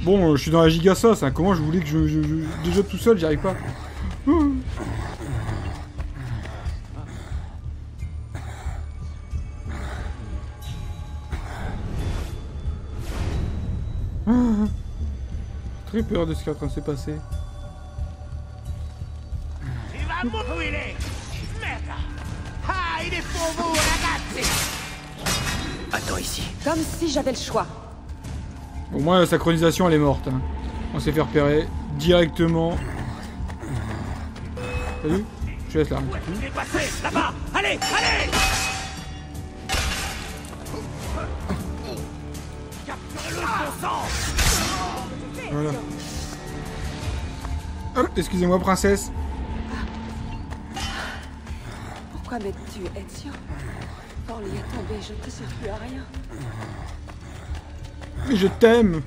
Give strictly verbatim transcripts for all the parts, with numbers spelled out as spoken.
Bon, euh, je suis dans la giga sauce, hein. Comment je voulais que je, je, je déjà tout seul, j'y arrive pas. Ouh. Ah. Très peur de ce qui est en train de se passer. Il va mourir. Merde. Ah, il est pour vous, ragazzi. Attends ici. Comme si j'avais le choix. Au moins la synchronisation elle est morte. Hein. On s'est fait repérer directement. T'as vu? Je te laisse là. Il est passé, là-bas. Allez, allez. Capturez-le, bon sang. Voilà. Hop, excusez-moi princesse. Pourquoi m'aides-tu, Ezio? Forli est tombé, je ne te sers plus à rien. Mais je t'aime.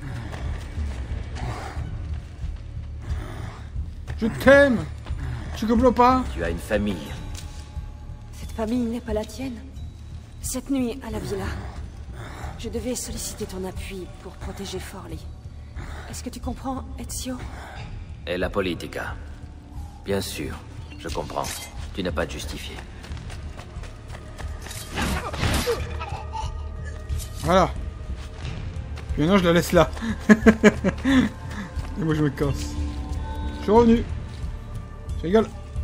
Je t'aime. Tu comprends pas? Tu as une famille. Cette famille n'est pas la tienne. Cette nuit, à la villa, je devais solliciter ton appui pour protéger Forli. Est-ce que tu comprends, Ezio? Et la politica. Bien sûr, je comprends. Tu n'as pas de justifié. Voilà. Et maintenant je la laisse là. Et moi je me casse. Je suis revenu. Je rigole.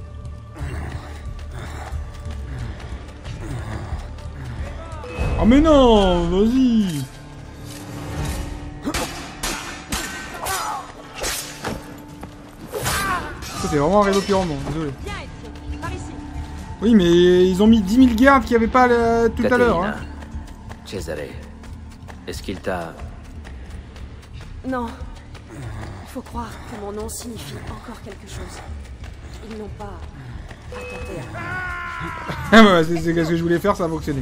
Oh mais non, vas-y. Ça c'est vraiment un réseau pyramide, désolé. Viens, Ezio, par ici. Oui mais ils ont mis dix mille gardes qu'il n'y avait pas euh, tout à l'heure. Hein. Cesare, est-ce qu'il t'a... Non. Il faut croire que mon nom signifie encore quelque chose. Ils n'ont pas attenté à... Ah bah c'est ce que je voulais faire, ça a fonctionné.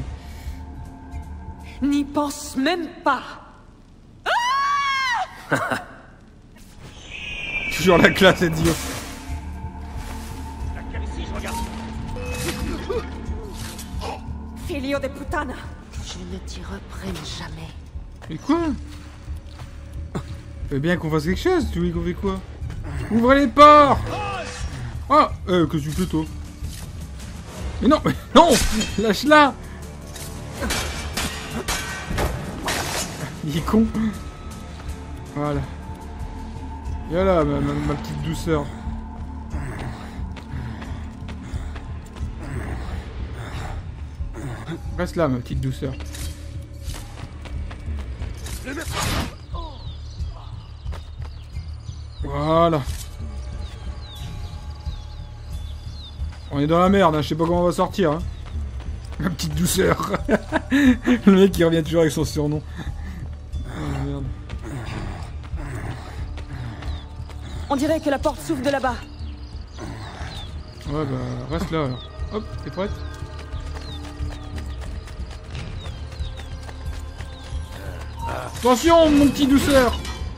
N'y pense même pas. Toujours la classe, Ezio. Ici, je regarde. Filio de putana. Je ne t'y reprenne jamais. Mais quoi? Fait bien qu'on fasse quelque chose, tu veux qu'on fait quoi? Ouvrez les portes! Ah! Euh, qu'est-ce que tu fais toi? Mais non! Mais non! Lâche-la! Il est con! Voilà. Et voilà ma, ma, ma petite douceur. Reste là ma petite douceur. Voilà. On est dans la merde, hein. Je sais pas comment on va sortir. Hein. Ma petite douceur. Le mec qui revient toujours avec son surnom. Oh merde. On dirait que la porte s'ouvre de là-bas. Ouais bah reste là alors. Hop, t'es prête? Attention mon petit douceur.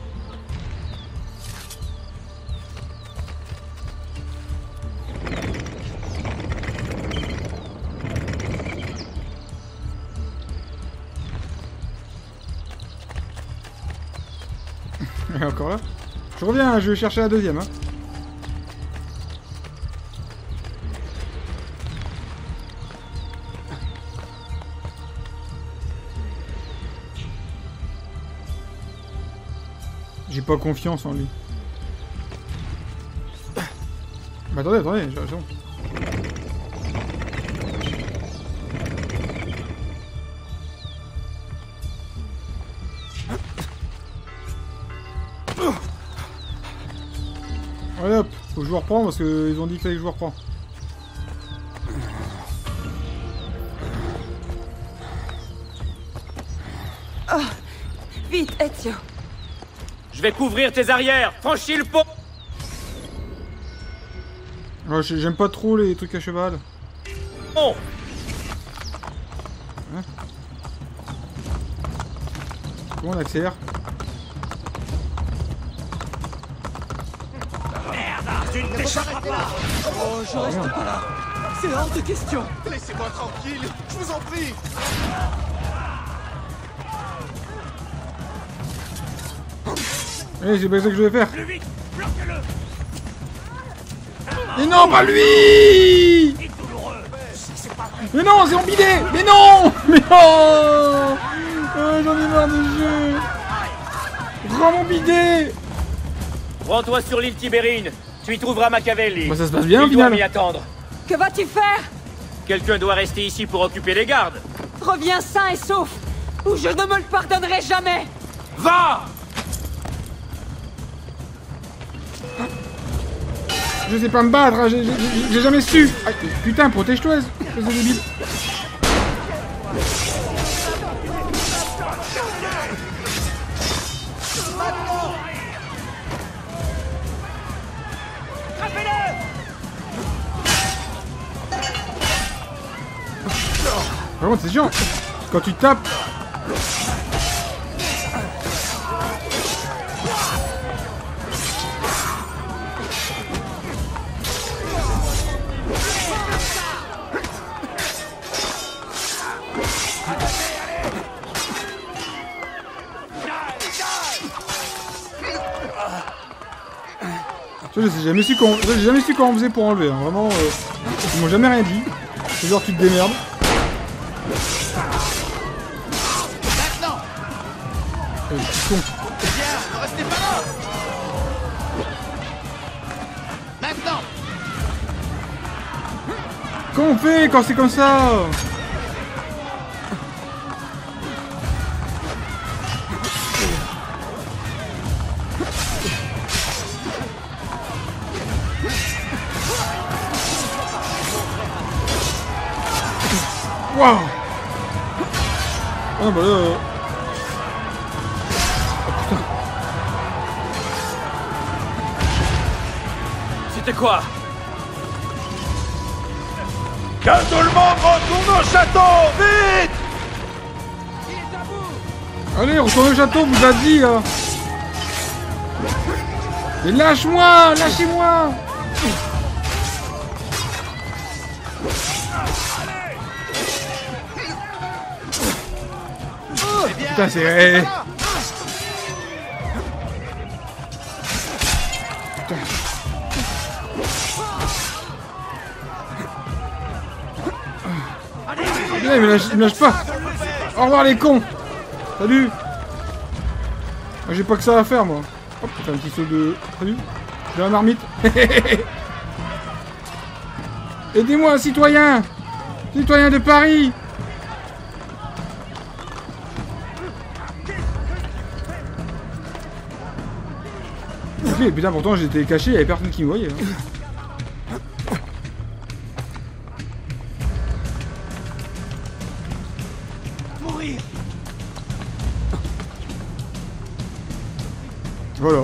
Elle est encore là. Je reviens, je vais chercher la deuxième. Hein. J'ai pas confiance en lui. Mais attendez, attendez, j'ai raison. Allez hop, faut que je vous reprends parce qu'ils ont dit qu'il fallait que je vous reprends. Oh, vite, Ezio. Je vais couvrir tes arrières. Franchis le pont. Oh, j'aime pas trop les trucs à cheval. Oh. Hein? Comment on accélère? Merde, tu ne t'échapperas pas. Oh, je reste pas là. C'est hors de question. Laissez-moi tranquille, je vous en prie. Eh, c'est pas ça que je vais faire. Plus vite, bloquez-le. Mais non, pas lui. C'est douloureux. Ça, c'est pas vrai. Mais non, c'est en bidet. Mais non. Mais non. Oh, j'en ai marre de ce jeu. Rends mon bidet. Rends-toi sur l'île Tibérine. Tu y trouveras Machiavelli. Bah ça se passe bien au Il doit final. m'y attendre. Que vas-tu faire? Quelqu'un doit rester ici pour occuper les gardes. Reviens sain et sauf, ou je ne me le pardonnerai jamais. Va! Je sais pas me battre, hein, j'ai- j'ai j'ai jamais su. Ah, putain, protège-toi, espèce de débile. Par contre, c'est chiant. Quand tu tapes. Je sais jamais su comment, j'ai jamais su comment on faisait pour enlever. Hein. Vraiment, euh, ils m'ont jamais rien dit. C'est genre tu te démerdes. Maintenant. Euh, petit con. Bien, ne restez pas là. Maintenant. Comment on fait quand c'est comme ça? Waouh! Ah bah là... euh, C'était quoi? Que tout le monde retourne au château, vite! Allez, retourne au château, vous a dit hein. Mais lâche-moi! Lâchez-moi! Putain, c'est... Putain. Putain, il me lâche, il me lâche pas. Au revoir les cons. Salut. Moi, j'ai pas que ça à faire, moi. Hop, j'ai un petit saut de... Salut. J'ai un marmite. Aidez-moi, citoyen. Citoyen de Paris. Mais putain, pourtant j'étais caché, il y avait personne qui me voyait. Hein. Mourir. Voilà.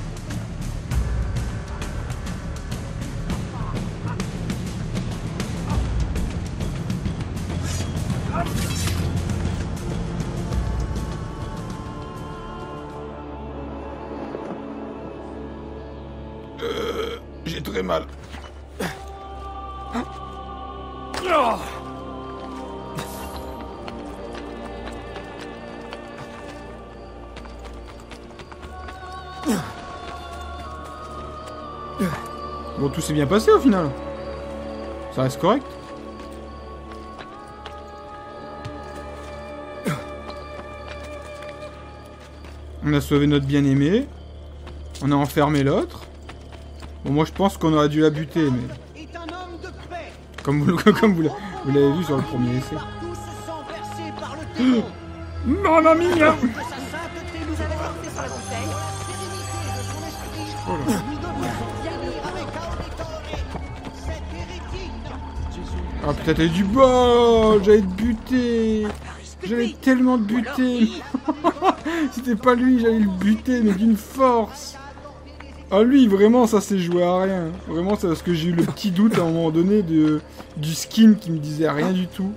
Euh, j'ai très mal. Bon, tout s'est bien passé au final. Ça reste correct. On a sauvé notre bien-aimé. On a enfermé l'autre. Bon, moi je pense qu'on aurait dû la buter, mais... Est un homme de paix. Comme vous, comme vous l'avez vu sur le premier essai. Partout se sent bercé par le démon. Mamma mia! Que sa sainteté nous avait porté sur la bouteille. La sérénité de son esprit. Oh là. Nous devons finir avec Auditore. Cet hérétique. Ah putain, t'as eu du bol! J'allais te buter! J'allais tellement te buter! C'était pas lui, j'allais le buter, mais d'une force! Ah lui, vraiment, ça s'est joué à rien. Vraiment, c'est parce que j'ai eu le petit doute à un moment donné de, du skin qui me disait rien du tout.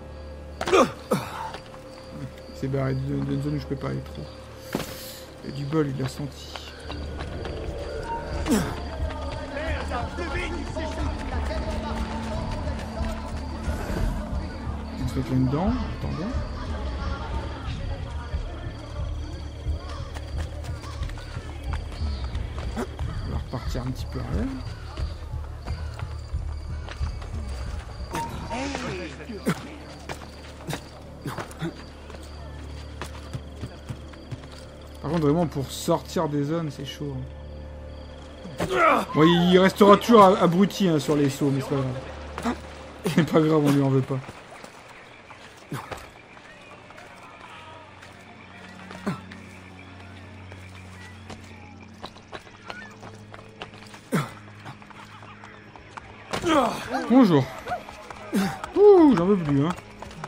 C'est barré d'une zone où je peux pas aller trop. Et du bol, il l'a senti. On se fait plein dedans, attendons. repartir un petit peu en l'air. Par contre, vraiment, pour sortir des zones, c'est chaud. Bon, il restera toujours abruti hein, sur les sauts, mais c'est pas grave. C'est pas grave, on lui en veut pas. Bonjour. Ouh, j'en veux plus, hein.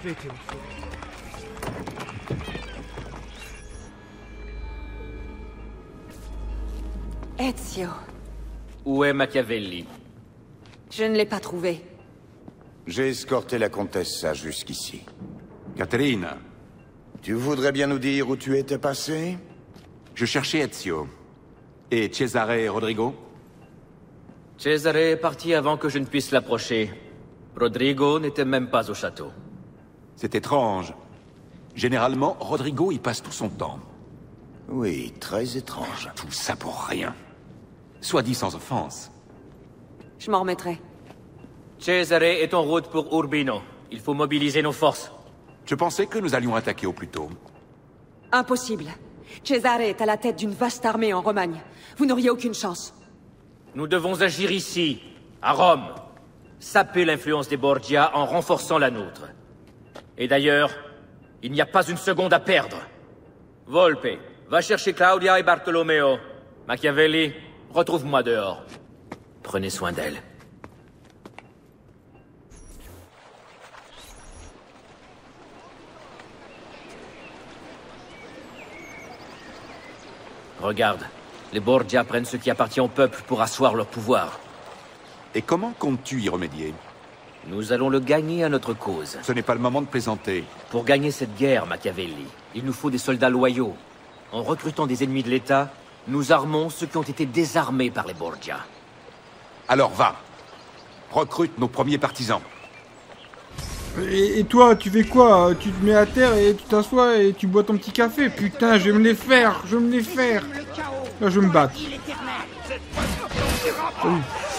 Ezio, Où est Machiavelli? je ne l'ai pas trouvé. J'ai escorté la comtesse ça jusqu'ici. Caterina, Tu voudrais bien nous dire où tu étais passé? je cherchais Ezio. Et Cesare et Rodrigo? Cesare est parti avant que je ne puisse l'approcher. Rodrigo n'était même pas au château. C'est étrange. Généralement, Rodrigo y passe tout son temps. Oui, très étrange. Tout ça pour rien. Soit dit sans offense. Je m'en remettrai. Cesare est en route pour Urbino. Il faut mobiliser nos forces. Je pensais que nous allions attaquer au plus tôt. Impossible. Cesare est à la tête d'une vaste armée en Romagne. Vous n'auriez aucune chance. Nous devons agir ici, à Rome. Saper l'influence des Borgia en renforçant la nôtre. Et d'ailleurs, il n'y a pas une seconde à perdre. Volpe, va chercher Claudia et Bartolomeo. Machiavelli, retrouve-moi dehors. Prenez soin d'elle. Regarde, les Borgia prennent ce qui appartient au peuple pour asseoir leur pouvoir. Et comment comptes-tu y remédier? Nous allons le gagner à notre cause. Ce n'est pas le moment de plaisanter. Pour gagner cette guerre, Machiavelli, il nous faut des soldats loyaux. En recrutant des ennemis de l'État, nous armons ceux qui ont été désarmés par les Borgia. Alors va. Recrute nos premiers partisans. Et, et toi, tu fais quoi? Tu te mets à terre et tu t'assois et tu bois ton petit café? Putain, je vais me les faire, je vais me les faire. Là, je vais me battre. Salut.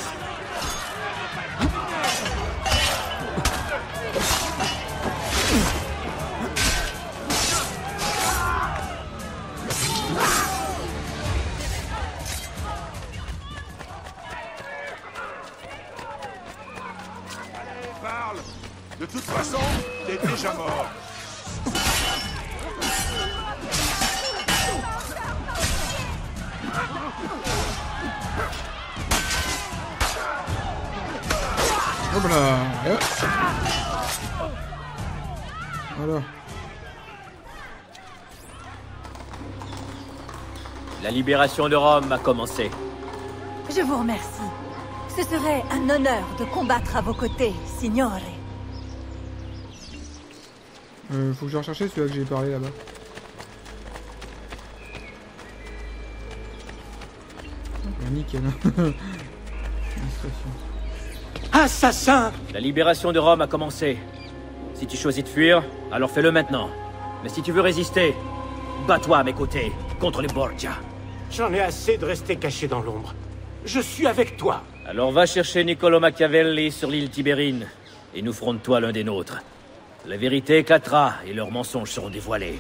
Parle. De toute façon, t'es déjà mort. Hop là. Voilà. La libération de Rome a commencé. Je vous remercie. Ce serait un honneur de combattre à vos côtés, signore. Euh, faut que je recherche celui-là que j'ai parlé là-bas. Oh, nickel. Assassin! La libération de Rome a commencé. Si tu choisis de fuir, alors fais-le maintenant. Mais si tu veux résister, bats-toi à mes côtés, contre les Borgia. J'en ai assez de rester caché dans l'ombre. Je suis avec toi. Alors va chercher Niccolo Machiavelli sur l'île Tibérine, et nous ferons de toi l'un des nôtres. La vérité éclatera, et leurs mensonges seront dévoilés.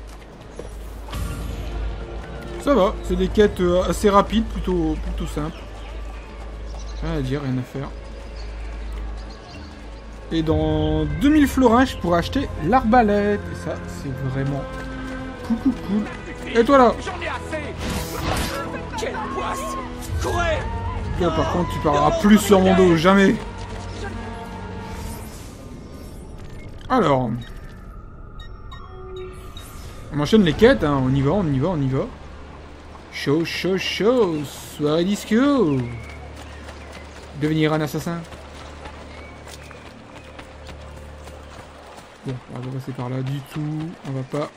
Ça va, c'est des quêtes euh, assez rapides, plutôt, plutôt simples. Rien à dire, rien à faire. Et dans deux mille florins, je pourrais acheter l'arbalète. Et ça, c'est vraiment cool, cool, cool. Et toi là? J'en ai assez. Quelle poisse! Courez! Là, par contre, tu parleras plus sur mon dos, jamais. Alors. On enchaîne les quêtes, hein. On y va, on y va, on y va. Chaud, chaud, chaud. Soirée disco. Devenir un assassin. Bon, on va passer par là du tout. On va pas...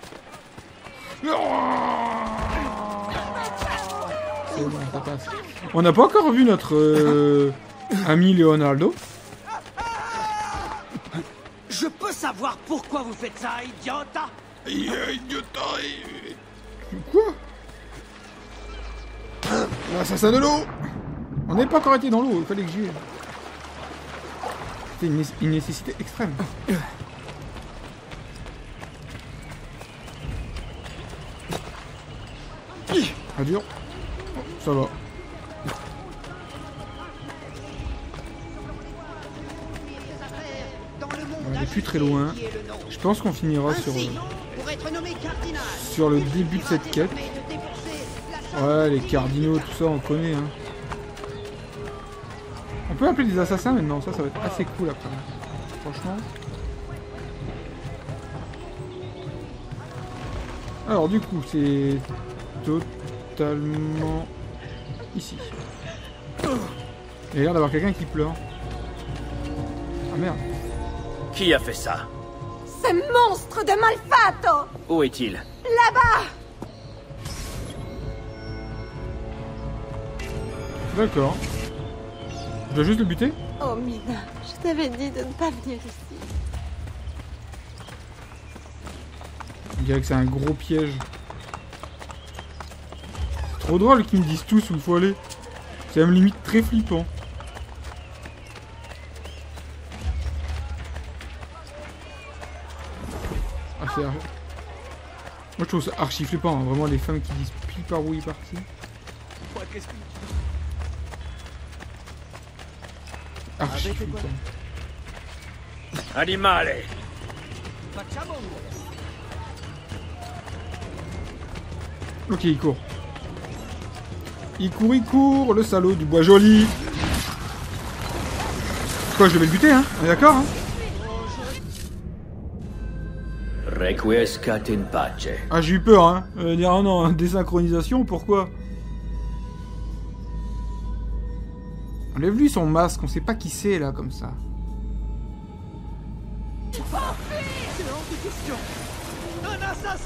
C'est bon, ça passe. On n'a pas encore vu notre euh, ami Leonardo. Je peux savoir pourquoi vous faites ça, idiota? Idiota. Quoi? L'assassin de l'eau. On n'est pas encore été dans l'eau, il fallait que j'y aille. C'était une, né une nécessité extrême. Ah dur. Oh, ça va. On est plus très loin. Je pense qu'on finira sur, sur le début de cette quête. Ouais, les cardinaux, tout ça, on connaît. Hein. On peut appeler des assassins maintenant, ça, ça va être assez cool après. Franchement. Alors du coup, c'est totalement ici. Il y a l'air d'avoir quelqu'un qui pleure. Ah merde. Qui a fait ça? Ce monstre de Malfato! Où est-il? Là-bas! D'accord. Je dois juste le buter? Oh Mina, je t'avais dit de ne pas venir ici. On dirait que c'est un gros piège. C'est trop drôle qu'ils me disent tous où il faut aller. C'est même limite très flippant. Ah, c'est archi... Moi je trouve ça archi flippant, hein. Vraiment les femmes qui disent pile par où il est parti. Archi flippant. Animale! Ok, il court. Il court, il court, le salaud du bois joli. Quoi, je vais le buter, hein? On est d'accord, hein? Requiescat in pace. Ah, j'ai eu peur, hein. Euh, dire, ah non, désynchronisation, pourquoi? Enlève-lui son masque, on sait pas qui c'est, là, comme ça.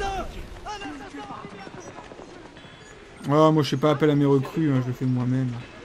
Ah, moi, je sais pas, appel à mes recrues, hein, je le fais moi-même.